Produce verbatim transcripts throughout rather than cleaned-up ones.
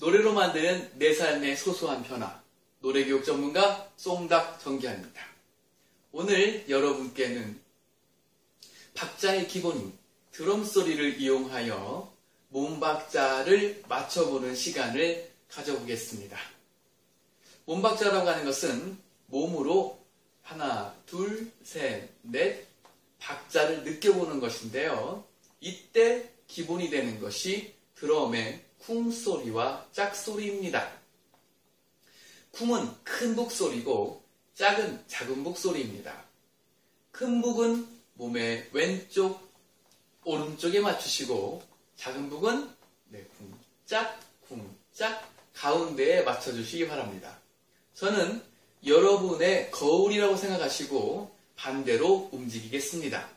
노래로 만드는 내 삶의 소소한 변화, 노래교육 전문가 송닥 정기환입니다. 오늘 여러분께는 박자의 기본인 드럼 소리를 이용하여 몸박자를 맞춰보는 시간을 가져보겠습니다. 몸박자라고 하는 것은 몸으로 하나, 둘, 셋, 넷 박자를 느껴보는 것인데요. 이때 기본이 되는 것이 드럼의 쿵 소리와 짝 소리입니다. 쿵은 큰 북 소리고 짝은 작은 북 소리입니다. 큰 북은 몸의 왼쪽, 오른쪽에 맞추시고 작은 북은 네, 쿵, 짝, 쿵, 짝 가운데에 맞춰주시기 바랍니다. 저는 여러분의 거울이라고 생각하시고 반대로 움직이겠습니다.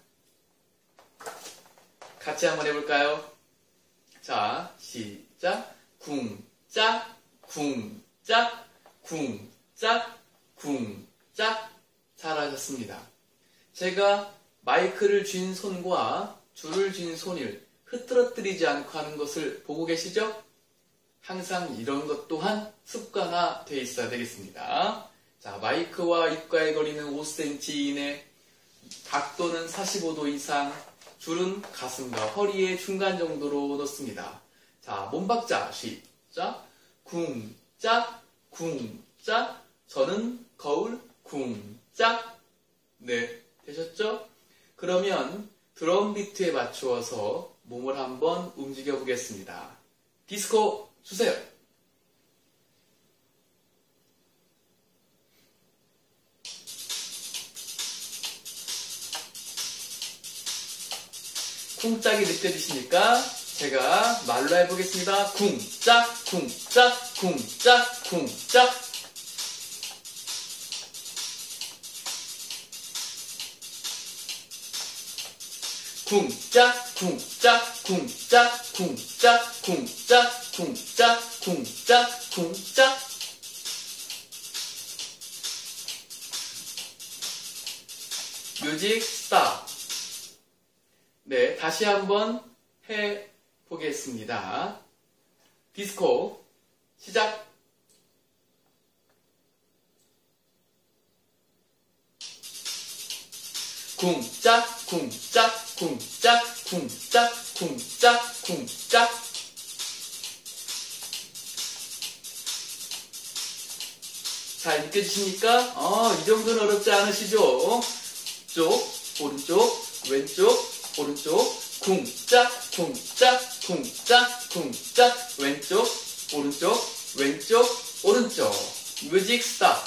같이 한번 해볼까요? 자, 시작. 쿵, 짝, 쿵, 짝, 쿵, 짝, 쿵, 짝. 잘하셨습니다. 제가 마이크를 쥔 손과 줄을 쥔 손을 흐트러뜨리지 않고 하는 것을 보고 계시죠? 항상 이런 것 또한 습관화 되어 있어야 되겠습니다. 자, 마이크와 입가의 거리는 오 센티미터 이내, 각도는 사십오 도 이상, 줄은 가슴과 허리의 중간 정도로 놓습니다. 자, 몸박자 시작. 쿵, 짝, 쿵, 짝. 저는 거울, 쿵, 짝. 네, 되셨죠? 그러면 드럼 비트에 맞추어서 몸을 한번 움직여 보겠습니다. 디스코 주세요. 쿵짝이 느껴지십니까? 제가 말로 해보겠습니다. 쿵짝, 쿵짝, 쿵짝, 쿵짝. 쿵짝, 쿵짝, 쿵짝, 쿵짝, 쿵짝, 쿵짝, 쿵짝, 쿵짝. 뮤직 스탑. 네, 다시 한번 해보겠습니다. 디스코 시작. 쿵짝, 쿵짝, 쿵짝, 쿵짝, 쿵짝, 쿵짝. 잘 느껴지십니까? 어, 이 정도는 어렵지 않으시죠? 쪽, 오른쪽, 왼쪽, 오른쪽, 쿵짝, 쿵짝, 쿵짝, 쿵짝, 왼쪽, 오른쪽, 왼쪽, 오른쪽. 뮤직 스탑.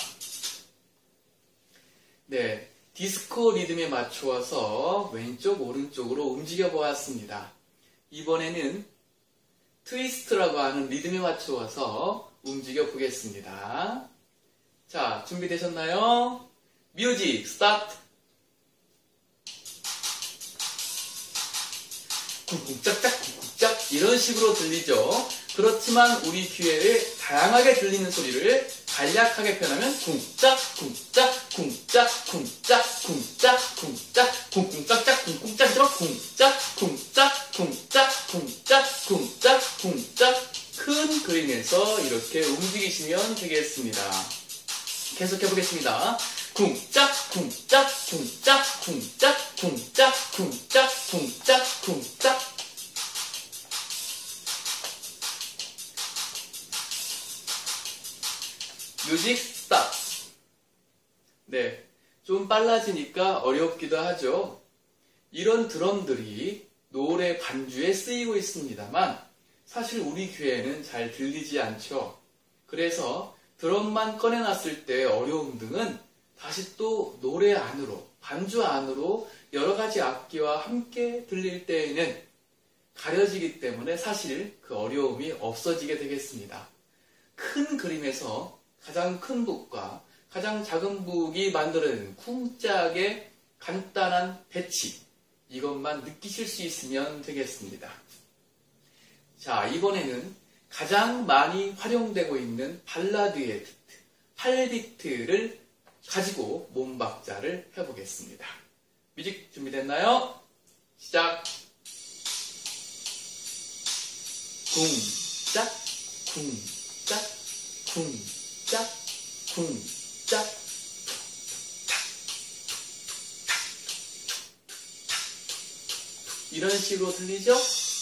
네, 디스코 리듬에 맞추어서 왼쪽, 오른쪽으로 움직여 보았습니다. 이번에는 트위스트라고 하는 리듬에 맞추어서 움직여 보겠습니다. 자, 준비되셨나요? 뮤직 스타트. 쿵쿵짝짝 쿵쿵짝 이런 식으로 들리죠. 그렇지만 우리 귀에 다양하게 들리는 소리를 간략하게 표현하면 쿵짝 쿵짝 쿵짝 쿵짝 쿵짝 쿵짝 쿵쿵짝짝 쿵쿵짝짝 쿵짝 쿵짝 쿵짝 쿵짝 쿵짝 쿵짝 큰 그림에서 이렇게 움직이시면 되겠습니다. 계속해 보겠습니다. 쿵짝 쿵짝 쿵짝 쿵짝 쿵짝 쿵짝 쿵짝 쿵짝. 뮤직 스탑. 네, 좀 빨라지니까 어렵기도 하죠. 이런 드럼들이 노래 반주에 쓰이고 있습니다만 사실 우리 귀에는 잘 들리지 않죠. 그래서 드럼만 꺼내놨을 때 어려움 등은 다시 또 노래 안으로, 반주 안으로 여러 가지 악기와 함께 들릴 때에는 가려지기 때문에 사실 그 어려움이 없어지게 되겠습니다. 큰 그림에서 가장 큰 북과 가장 작은 북이 만들어내는 쿵짝의 간단한 배치, 이것만 느끼실 수 있으면 되겠습니다. 자, 이번에는 가장 많이 활용되고 있는 발라드의 비트, 팔 비트를 가지고 몸박자를 해보겠습니다. 뮤직 준비됐나요? 시작! 쿵짝, 쿵짝, 쿵짝, 쿵짝. 이런 식으로 들리죠?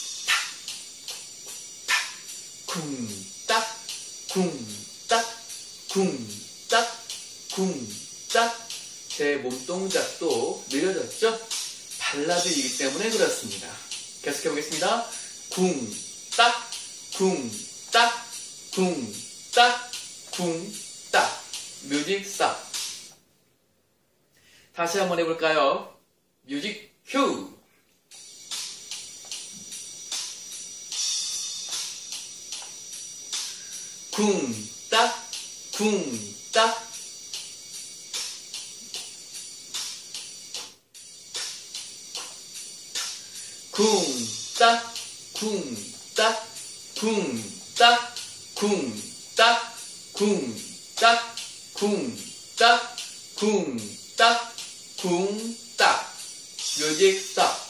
쿵딱, 쿵딱, 쿵딱, 쿵딱. 제 몸동작도 느려졌죠? 발라드이기 때문에 그렇습니다. 계속해 보겠습니다. 쿵딱, 쿵딱, 쿵딱, 쿵딱. 뮤직 스탑. 다시 한번 해볼까요? 뮤직 큐. 쿵딱, 쿵딱. 쿵딱, 쿵딱, 쿵딱, 쿵딱, 쿵딱, 쿵딱, 쿵딱, 쿵딱. 뮤직 스탑.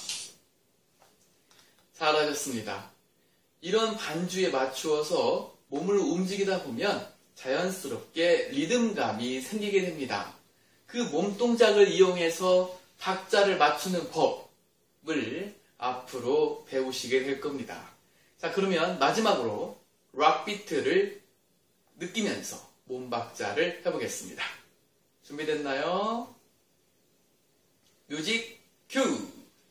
잘하셨습니다. 이런 반주에 맞추어서 몸을 움직이다 보면 자연스럽게 리듬감이 생기게 됩니다. 그 몸동작을 이용해서 박자를 맞추는 법을 앞으로 배우시게 될 겁니다. 자, 그러면 마지막으로 락 비트를 느끼면서 몸 박자를 해보겠습니다. 준비됐나요? 뮤직 큐!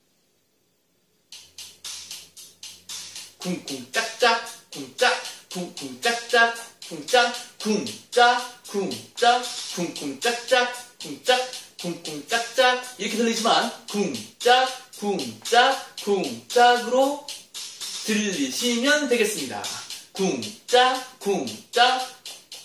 쿵쿵 짝짝 쿵짝 쿵쿵 짝짝 쿵짝 쿵짝 쿵짝 쿵쿵 짝짝 쿵짝 쿵쿵 짝짝 이렇게 들리지만 쿵짝 쿵짝 쿵짝으로 들리시면 되겠습니다. 쿵짝 쿵짝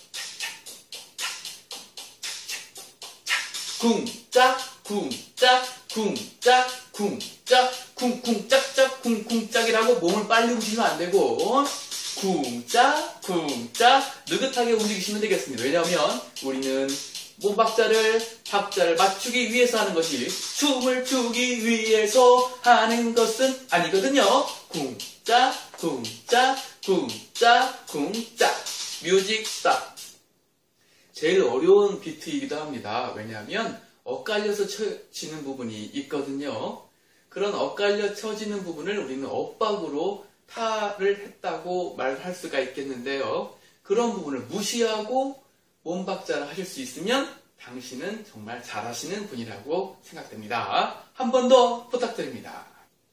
쿵짝 쿵짝 쿵짝 쿵짝 쿵쿵 짝짝 쿵쿵 짝이라고 몸을 빨리 움직이면 안 되고 쿵짝 쿵짝 느긋하게 움직이시면 되겠습니다. 왜냐하면 우리는 몸 박자를 박자를 맞추기 위해서 하는 것이 춤을 추기 위해서 하는 것은 아니거든요. 쿵짝 쿵짝 쿵짝 쿵짝. 뮤직 스탑. 제일 어려운 비트이기도 합니다. 왜냐하면 엇갈려서 쳐지는 부분이 있거든요. 그런 엇갈려 쳐지는 부분을 우리는 엇박으로 타를 했다고 말할 수가 있겠는데요. 그런 부분을 무시하고 몸박자를 하실 수 있으면 당신은 정말 잘하시는 분이라고 생각됩니다. 한 번 더 부탁드립니다.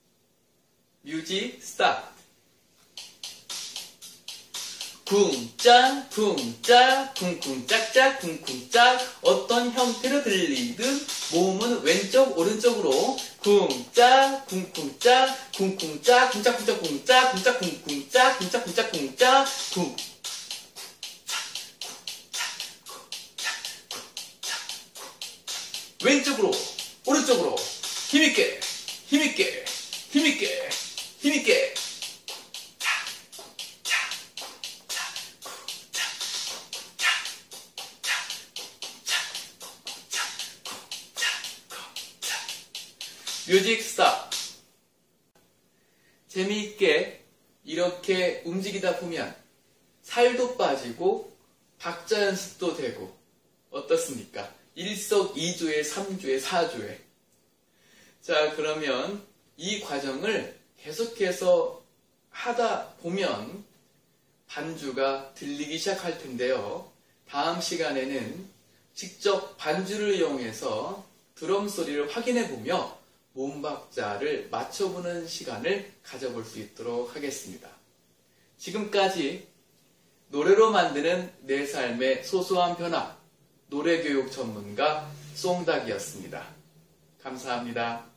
뮤직 스타트. 쿵짝 쿵짝 쿵쿵 짝짝 쿵쿵 짝. 어떤 형태로 들리든 몸은 왼쪽 오른쪽으로 쿵짝 쿵쿵 짝 쿵쿵 짝 쿵짝 쿵짝 쿵짝 쿵짝 쿵쿵 짝 쿵짝 쿵짝 쿵짝 쿵. 왼쪽으로 오른쪽으로 힘있게 힘있게 힘있게 힘있게. 뮤직 스탑. 재미있게 이렇게 움직이다 보면 살도 빠지고 박자 연습도 되고 어떻습니까? 일석이조에 삼조에 사조에. 자, 그러면 이 과정을 계속해서 하다 보면 반주가 들리기 시작할 텐데요. 다음 시간에는 직접 반주를 이용해서 드럼 소리를 확인해 보며 몸 박자를 맞춰보는 시간을 가져볼 수 있도록 하겠습니다. 지금까지 노래로 만드는 내 삶의 소소한 변화, 노래교육 전문가 송닭이었습니다. 감사합니다.